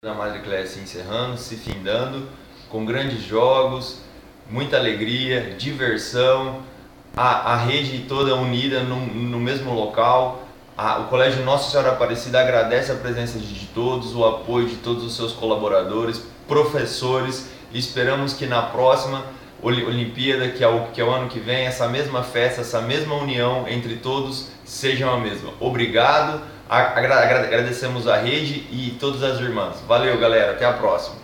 Da Madre Cléia se encerrando, se findando, com grandes jogos, muita alegria, diversão, a rede toda unida no mesmo local. O Colégio Nossa Senhora Aparecida agradece a presença de todos, o apoio de todos os seus colaboradores, professores, e esperamos que na próxima Olimpíada, que é o ano que vem, essa mesma festa, essa mesma união entre todos sejam a mesma. Obrigado, agradecemos a rede e todas as irmãs. Valeu, galera, até a próxima.